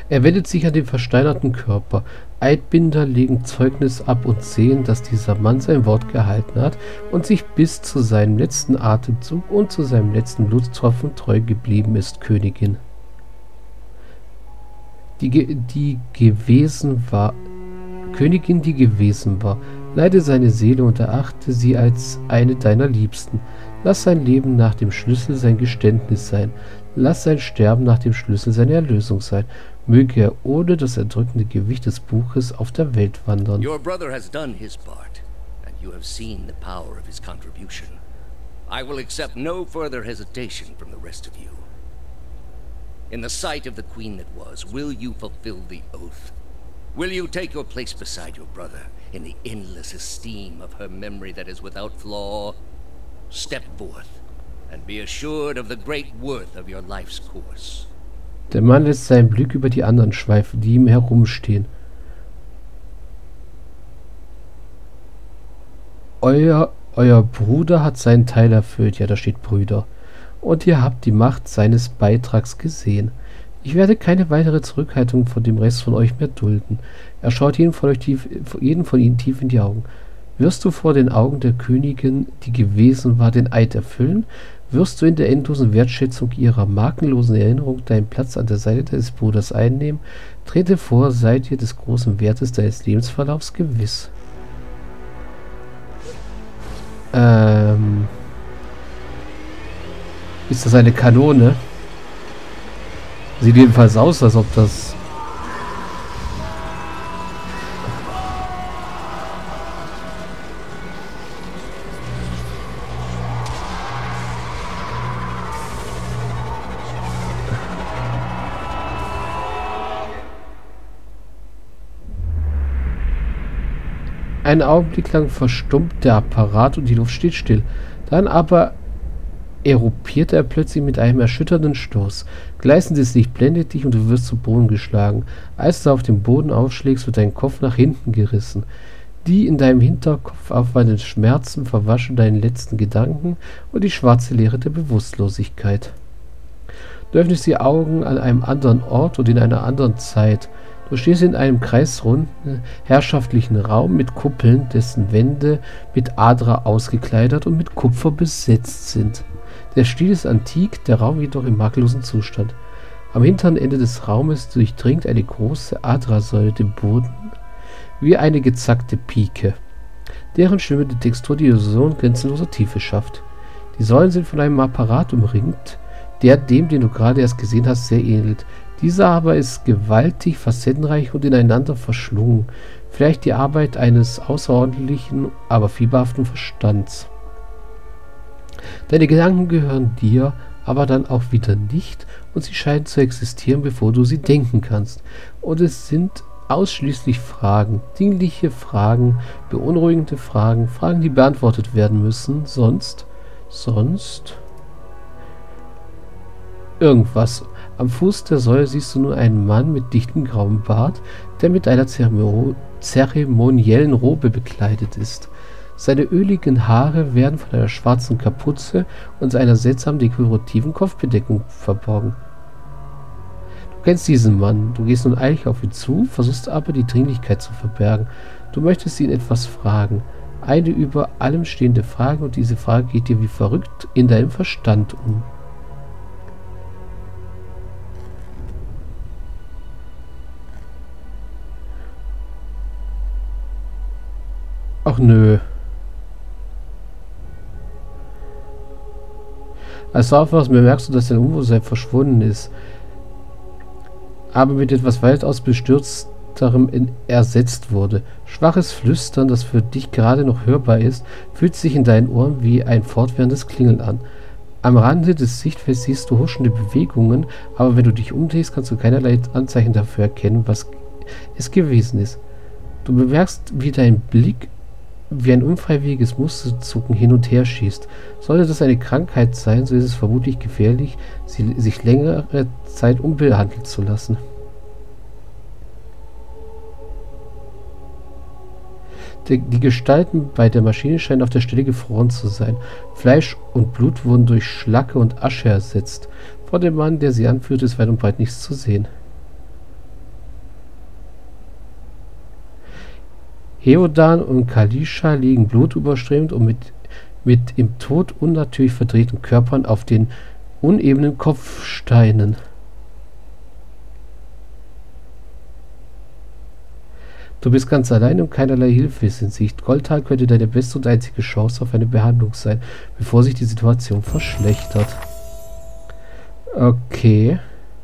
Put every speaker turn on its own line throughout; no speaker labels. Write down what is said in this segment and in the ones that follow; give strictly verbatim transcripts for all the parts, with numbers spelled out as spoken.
Er wendet sich an den versteinerten Körper. Eidbinder legen Zeugnis ab und sehen, dass dieser Mann sein Wort gehalten hat und sich bis zu seinem letzten Atemzug und zu seinem letzten Blutstropfen treu geblieben ist, Königin. Die, ge die gewesen war, Königin, die gewesen war. Leide seine Seele und erachte sie als eine deiner Liebsten. Lass sein Leben nach dem Schlüssel sein Geständnis sein. Lass sein Sterben nach dem Schlüssel seine Erlösung sein. Möge er ohne das erdrückende Gewicht des Buches auf der Welt wandern.
Your brother has done his part, and you have seen the power of his contribution. I will accept no further hesitation from the rest of you. In the sight of the queen that was, will you fulfill the oath? Will you take your place beside your brother in the endless esteem of her memory that is without flaw? Step forth and be assured of the great worth of your life's course.
Der Mann lässt seinen Blick über die anderen schweifen, die ihm herumstehen. Euer, euer Bruder hat seinen Teil erfüllt. Ja, da steht Brüder. Und ihr habt die Macht seines Beitrags gesehen. Ich werde keine weitere Zurückhaltung von dem Rest von euch mehr dulden. Er schaut jeden von, euch tief, jeden von ihnen tief in die Augen. Wirst du vor den Augen der Königin, die gewesen war, den Eid erfüllen? Wirst du in der endlosen Wertschätzung ihrer makellosen Erinnerung deinen Platz an der Seite deines Bruders einnehmen? Trete vor, sei dir des großen Wertes deines Lebensverlaufs gewiss. Ähm... Ist das eine Kanone? Sieht jedenfalls aus, als ob das... Einen Augenblick lang verstummt der Apparat und die Luft steht still. Dann aber eruppiert er plötzlich mit einem erschütternden Stoß. Gleißendes Licht blendet dich und du wirst zu Boden geschlagen. Als du auf dem Boden aufschlägst, wird dein Kopf nach hinten gerissen. Die in deinem Hinterkopf aufwallenden Schmerzen verwaschen deinen letzten Gedanken und die schwarze Leere der Bewusstlosigkeit. Du öffnest die Augen an einem anderen Ort und in einer anderen Zeit. Du stehst in einem kreisrunden, herrschaftlichen Raum mit Kuppeln, dessen Wände mit Adra ausgekleidet und mit Kupfer besetzt sind. Der Stil ist antik, der Raum jedoch im makellosen Zustand. Am hinteren Ende des Raumes durchdringt eine große Adra-Säule den Boden wie eine gezackte Pike, deren schwimmende Textur die Illusion grenzenloser Tiefe schafft. Die Säulen sind von einem Apparat umringt, der dem, den du gerade erst gesehen hast, sehr ähnelt. Dieser aber ist gewaltig, facettenreich und ineinander verschlungen. Vielleicht die Arbeit eines außerordentlichen, aber fieberhaften Verstands. Deine Gedanken gehören dir, aber dann auch wieder nicht, und sie scheinen zu existieren, bevor du sie denken kannst. Und es sind ausschließlich Fragen, dingliche Fragen, beunruhigende Fragen, Fragen, die beantwortet werden müssen, sonst, sonst, irgendwas. Am Fuß der Säule siehst du nur einen Mann mit dichtem grauem Bart, der mit einer Zeremo zeremoniellen Robe bekleidet ist. Seine öligen Haare werden von einer schwarzen Kapuze und einer seltsam dekorativen Kopfbedeckung verborgen. Du kennst diesen Mann, du gehst nun eilig auf ihn zu, versuchst aber die Dringlichkeit zu verbergen. Du möchtest ihn etwas fragen. Eine über allem stehende Frage, und diese Frage geht dir wie verrückt in deinem Verstand um. Ach nö. Als du aufwachst, bemerkst du, dass dein Unwohlsein verschwunden ist, aber mit etwas weitaus bestürzterem ersetzt wurde. Schwaches Flüstern, das für dich gerade noch hörbar ist, fühlt sich in deinen Ohren wie ein fortwährendes Klingeln an. Am Rande des Sichtfelds siehst du huschende Bewegungen, aber wenn du dich umdrehst, kannst du keinerlei Anzeichen dafür erkennen, was es gewesen ist. Du bemerkst, wie dein Blick wie ein unfreiwilliges Musterzucken hin und her schießt. Sollte das eine Krankheit sein, so ist es vermutlich gefährlich, sie, sich längere Zeit unbehandelt zu lassen. Die, die Gestalten bei der Maschine scheinen auf der Stelle gefroren zu sein. Fleisch und Blut wurden durch Schlacke und Asche ersetzt. Vor dem Mann, der sie anführt, ist weit und breit nichts zu sehen. Heodan und Kalisha liegen blutüberströmt und mit, mit im Tod unnatürlich verdrehten Körpern auf den unebenen Kopfsteinen. Du bist ganz allein und keinerlei Hilfe ist in Sicht. Goldtal könnte deine beste und einzige Chance auf eine Behandlung sein, bevor sich die Situation verschlechtert. Okay.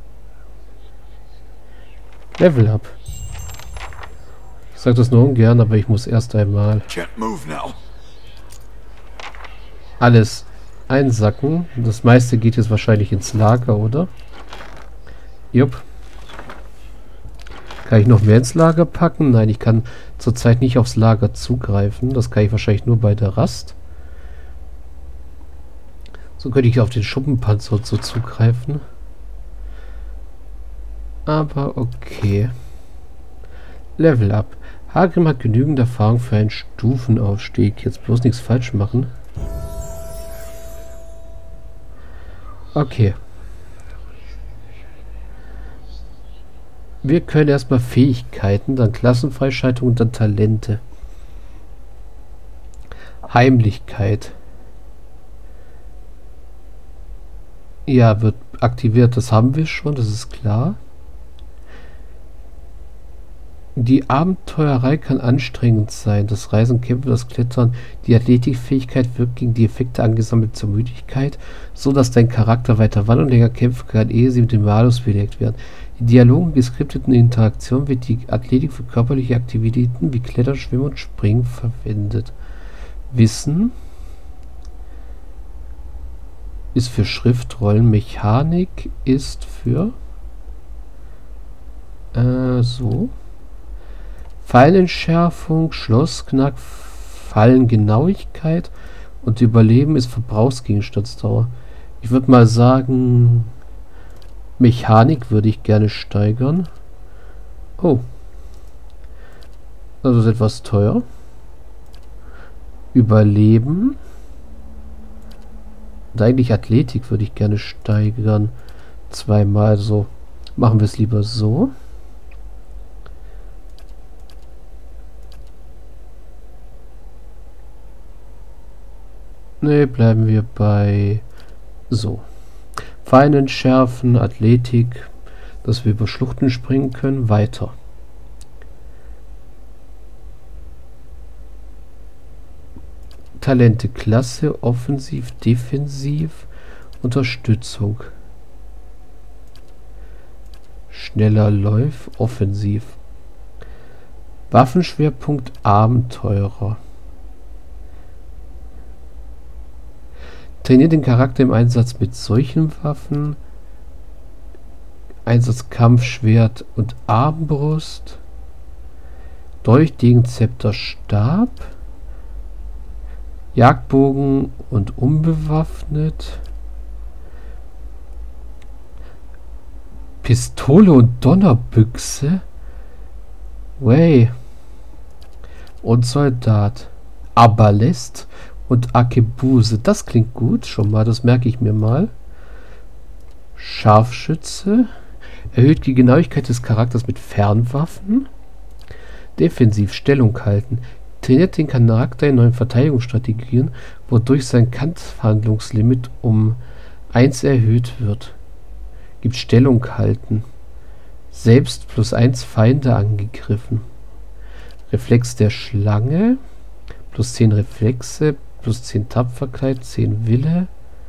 Level up. Ich sag das nur ungern, aber ich muss erst einmal alles einsacken. Das meiste geht jetzt wahrscheinlich ins Lager, oder? Jupp. Kann ich noch mehr ins Lager packen? Nein, ich kann zurzeit nicht aufs Lager zugreifen. Das kann ich wahrscheinlich nur bei der Rast. So könnte ich auf den Schuppenpanzer und so zugreifen. Aber okay. Level up. Hagrim hat genügend Erfahrung für einen Stufenaufstieg. Jetzt bloß nichts falsch machen. Okay. Wir können erstmal Fähigkeiten, dann Klassenfreischaltung und dann Talente. Heimlichkeit. Ja, wird aktiviert. Das haben wir schon, das ist klar. Die Abenteuerei kann anstrengend sein. Das Reisen, Kämpfen, das Klettern, die Athletikfähigkeit wirkt gegen die Effekte angesammelt zur Müdigkeit, so dass dein Charakter weiter wandern und länger kämpfen kann, ehe sie mit dem Malus belegt werden. In Dialogen und geskripteten Interaktionen wird die Athletik für körperliche Aktivitäten wie Klettern, Schwimmen und Springen verwendet. Wissen ist für Schriftrollen, Mechanik ist für äh, so Pfeilentschärfung, Schlossknack, Fallengenauigkeit und Überleben ist Verbrauchsgegenstandsdauer. Ich würde mal sagen, Mechanik würde ich gerne steigern. Oh. Das ist etwas teuer. Überleben. Und eigentlich Athletik würde ich gerne steigern. Zweimal so. Machen wir es lieber so. Ne, bleiben wir bei so. Feinen schärfen, Athletik, dass wir über Schluchten springen können. Weiter. Talente, Klasse, Offensiv, Defensiv, Unterstützung. Schneller Läuf, Offensiv. Waffenschwerpunkt, Abenteurer. Trainiert den Charakter im Einsatz mit solchen Waffen. Einsatz Kampfschwert und Armbrust. Dolch, Degen, Zepter, Stab. Jagdbogen und unbewaffnet. Pistole und Donnerbüchse. Way. Und Soldat. Arbalest und Arkebuse. Das klingt gut. Schon mal, das merke ich mir mal. Scharfschütze. Erhöht die Genauigkeit des Charakters mit Fernwaffen. Defensiv, Stellung halten. Trainiert den Charakter in neuen Verteidigungsstrategien, wodurch sein Kampfhandlungslimit um eins erhöht wird. Gibt Stellung halten. Selbst plus eins Feinde angegriffen. Reflex der Schlange. Plus zehn Reflexe. Plus zehn Tapferkeit. zehn Wille.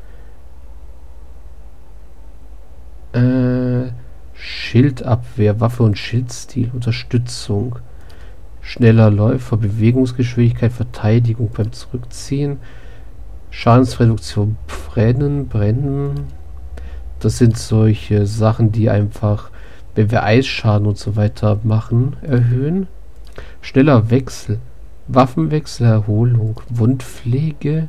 Äh, Schildabwehr. Waffe und Schildstil. Unterstützung. Schneller Läufer, Bewegungsgeschwindigkeit, Verteidigung beim Zurückziehen, Schadensreduktion, Brennen, Brennen. Das sind solche Sachen, die einfach, wenn wir Eisschaden und so weiter machen, erhöhen. Schneller Wechsel, Waffenwechsel, Erholung, Wundpflege.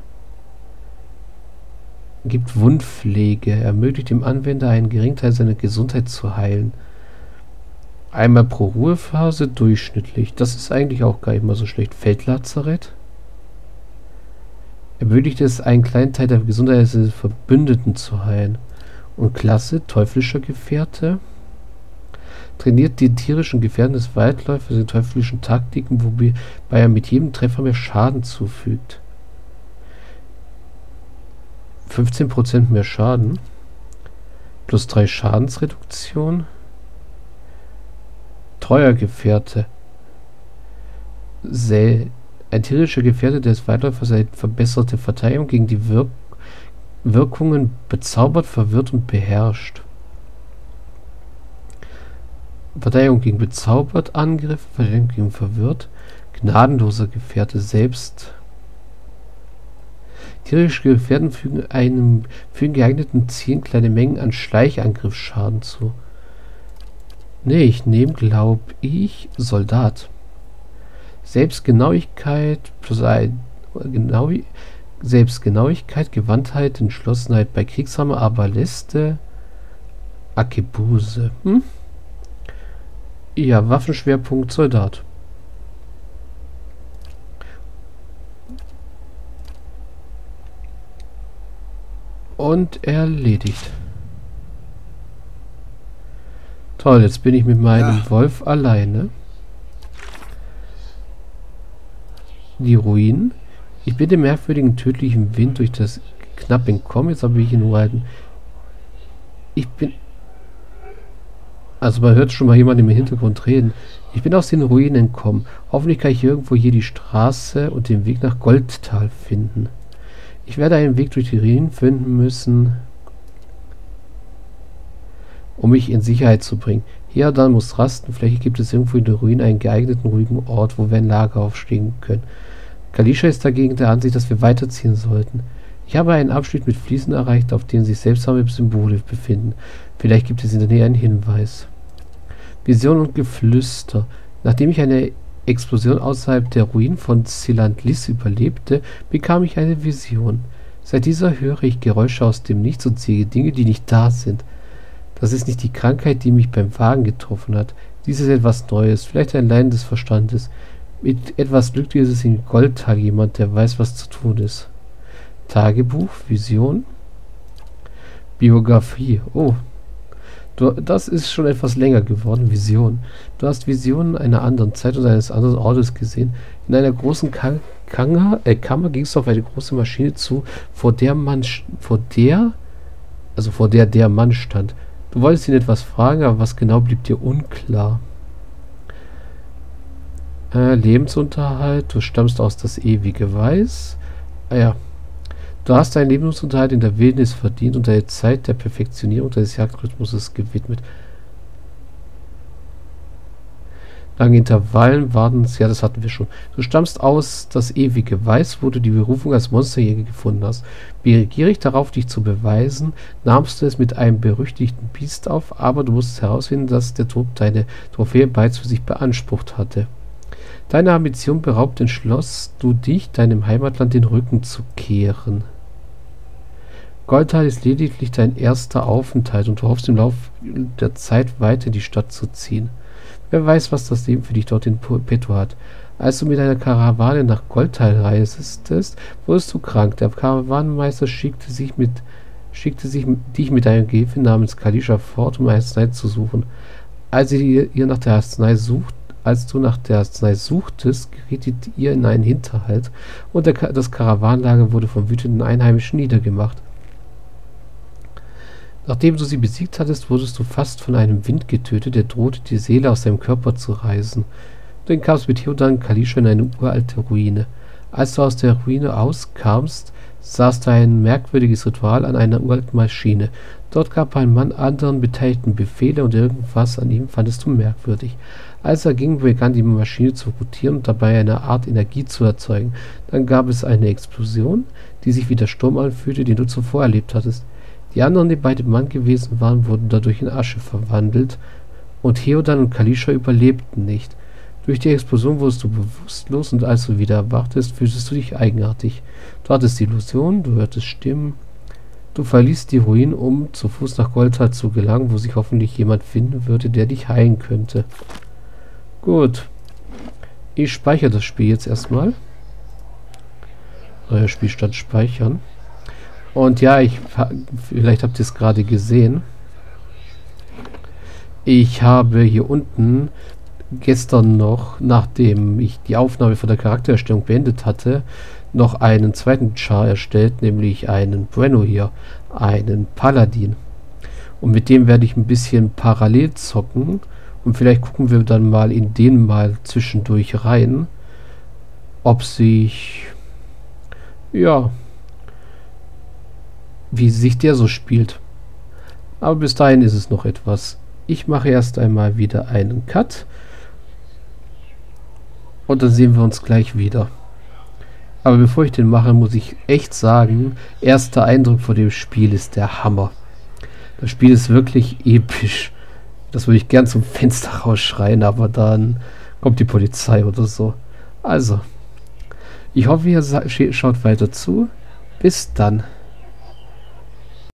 Gibt Wundpflege, ermöglicht dem Anwender einen geringen Teil seiner Gesundheit zu heilen. Einmal pro Ruhephase durchschnittlich. Das ist eigentlich auch gar nicht mal so schlecht. Feldlazarett. Ermöglicht es, einen kleinen Teil der Gesundheit des Verbündeten zu heilen. Und Klasse, teuflischer Gefährte. Trainiert die tierischen Gefährten des Waldläufers in teuflischen Taktiken, wobei er mit jedem Treffer mehr Schaden zufügt. fünfzehn Prozent mehr Schaden. Plus drei Schadensreduktion. Treuer Gefährte. Sel Ein tierischer Gefährte des Waldläufers erhält verbesserte Verteidigung gegen die Wirk Wirkungen bezaubert, verwirrt und beherrscht. Verteidigung gegen bezaubert, Angriffe, Verteidigung gegen verwirrt. Gnadenloser Gefährte selbst. Tierische Gefährten fügen einem fügen geeigneten Zielen kleine Mengen an Schleichangriffsschaden zu. Ne, ich nehme, glaube ich, Soldat. Selbstgenauigkeit plus ein genau, Selbstgenauigkeit, Gewandtheit, Entschlossenheit bei Kriegshammer, Arbaleste, Arkebuse. Hm? Ja, Waffenschwerpunkt Soldat. Und erledigt. Toll, jetzt bin ich mit meinem ja. Wolf alleine. Die Ruinen. Ich bin dem merkwürdigen, tödlichen Wind durch das knapp entkommen. Jetzt habe ich ihn nur halten. Ich bin... Also man hört schon mal jemanden im Hintergrund reden. Ich bin aus den Ruinen entkommen. Hoffentlich kann ich irgendwo hier die Straße und den Weg nach Goldtal finden. Ich werde einen Weg durch die Ruinen finden müssen, um mich in Sicherheit zu bringen. Hier und dann muss rasten. Vielleicht gibt es irgendwo in den Ruinen einen geeigneten, ruhigen Ort, wo wir ein Lager aufstehen können. Kalisha ist dagegen der Ansicht, dass wir weiterziehen sollten. Ich habe einen Abschnitt mit Fliesen erreicht, auf denen sich seltsame Symbole befinden. Vielleicht gibt es in der Nähe einen Hinweis. Vision und Geflüster. Nachdem ich eine Explosion außerhalb der Ruinen von Silantlis überlebte, bekam ich eine Vision. Seit dieser höre ich Geräusche aus dem Nichts und sehe Dinge, die nicht da sind. Das ist nicht die Krankheit, die mich beim Wagen getroffen hat. Dies ist etwas Neues, vielleicht ein Leiden des Verstandes. Mit etwas Glück ist es in Goldtal jemand, der weiß, was zu tun ist. Tagebuch, Vision, Biografie. Oh, du, das ist schon etwas länger geworden. Vision. Du hast Visionen einer anderen Zeit und eines anderen Ortes gesehen. In einer großen Ka Kammer, äh, Kammer ging es auf eine große Maschine zu, vor der man, vor der, also vor der der Mann stand. Du wolltest ihn etwas fragen, aber was genau blieb dir unklar. Äh, Lebensunterhalt, du stammst aus das ewige Weiß. Ah ja. Du hast deinen Lebensunterhalt in der Wildnis verdient und deine Zeit der Perfektionierung des Jagdrhythmuses gewidmet. Lange Intervallen warten, ja, das hatten wir schon. Du stammst aus das ewige Weiß, wo du die Berufung als Monsterjäger gefunden hast. Begierig darauf, dich zu beweisen, nahmst du es mit einem berüchtigten Biest auf, aber du musstest herausfinden, dass der Tod deine Trophäe bereits für sich beansprucht hatte. Deine Ambition beraubt, entschloss du dich, deinem Heimatland den Rücken zu kehren. Goldtal ist lediglich dein erster Aufenthalt und du hoffst im Laufe der Zeit weiter in die Stadt zu ziehen. Wer weiß, was das Leben für dich dort in petto hat. Als du mit deiner Karawane nach Goldtal reistest, wurdest du krank. Der Karawanenmeister schickte sich mit schickte sich dich mit einer Gehilfin namens Kalisha fort, um Arznei zu suchen. Als ihr, ihr nach der Arznei sucht, als du nach der Arznei suchtest, gerietet ihr in einen Hinterhalt und der, das Karawanenlager wurde von wütenden Einheimischen niedergemacht. Nachdem du sie besiegt hattest, wurdest du fast von einem Wind getötet, der drohte, die Seele aus deinem Körper zu reißen. Du kamst mit Theodan und Kalisha in eine uralte Ruine. Als du aus der Ruine auskamst, sahst du ein merkwürdiges Ritual an einer uralten Maschine. Dort gab ein Mann anderen Beteiligten Befehle und irgendwas an ihm fandest du merkwürdig. Als er ging, begann die Maschine zu rotieren und dabei eine Art Energie zu erzeugen. Dann gab es eine Explosion, die sich wie der Sturm anfühlte, den du zuvor erlebt hattest. Die anderen, die bei dem Mann gewesen waren, wurden dadurch in Asche verwandelt und Theodan und Kalisha überlebten nicht. Durch die Explosion wurdest du bewusstlos und als du wieder erwachtest, fühltest du dich eigenartig. Du hattest die Illusion, du hörtest Stimmen. Du verließt die Ruinen, um zu Fuß nach Goldtal zu gelangen, wo sich hoffentlich jemand finden würde, der dich heilen könnte. Gut. Ich speichere das Spiel jetzt erstmal. Neuer Spielstand speichern. Und ja, ich vielleicht habt ihr es gerade gesehen. Ich habe hier unten gestern noch, nachdem ich die Aufnahme von der Charaktererstellung beendet hatte, noch einen zweiten Char erstellt, nämlich einen Brenno hier, einen Paladin. Und mit dem werde ich ein bisschen parallel zocken und vielleicht gucken wir dann mal in den mal zwischendurch rein, ob sich, ja, wie sich der so spielt. Aber bis dahin ist es noch etwas. Ich mache erst einmal wieder einen Cut und dann sehen wir uns gleich wieder. Aber bevor ich den mache, muss ich echt sagen, erster Eindruck von dem Spiel ist der Hammer. Das Spiel ist wirklich episch. Das würde ich gern zum Fenster rausschreien, aber dann kommt die Polizei oder so. Also, ich hoffe, ihr schaut weiter zu. Bis dann.